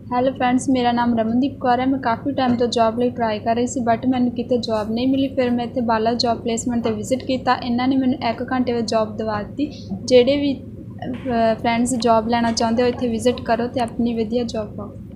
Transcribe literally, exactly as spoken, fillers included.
Hello ਫਰੈਂड्स, ਮੇਰਾ ਨਾਮ ਰਮਨਦੀਪ ਕੌਰ ਹੈ। ਮੈਂ ਕਾफ़ी टाइम तो जॉब ਲਈ ट्राई कर रही सी बट मैंने किते जॉब नहीं मिली। फिर मैं इत्थे बाला जॉब प्लेसमेंट ते विजिट किया। इन्होंने मैंने एक घंटे में जॉब दवा दी। जेडे भी फ्रेंड्स जॉब लेना चाहते हो इत्थे विजिट करो तो अपनी वधिया जॉब पाओ।